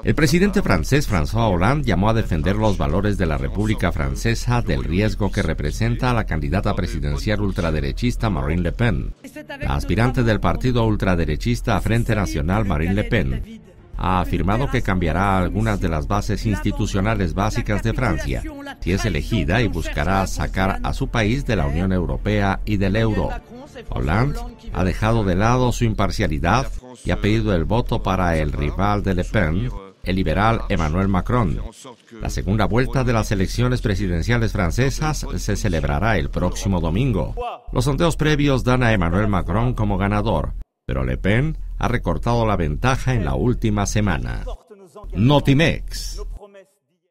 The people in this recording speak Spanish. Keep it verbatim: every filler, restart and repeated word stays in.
El presidente francés François Hollande llamó a defender los valores de la República Francesa del riesgo que representa a la candidata presidencial ultraderechista Marine Le Pen. La aspirante del partido ultraderechista Frente Nacional, Marine Le Pen, ha afirmado que cambiará algunas de las bases institucionales básicas de Francia si es elegida y buscará sacar a su país de la Unión Europea y del euro. Hollande ha dejado de lado su imparcialidad y ha pedido el voto para el rival de Le Pen, el liberal Emmanuel Macron. La segunda vuelta de las elecciones presidenciales francesas se celebrará el próximo domingo. Los sondeos previos dan a Emmanuel Macron como ganador, pero Le Pen ha recortado la ventaja en la última semana. Notimex.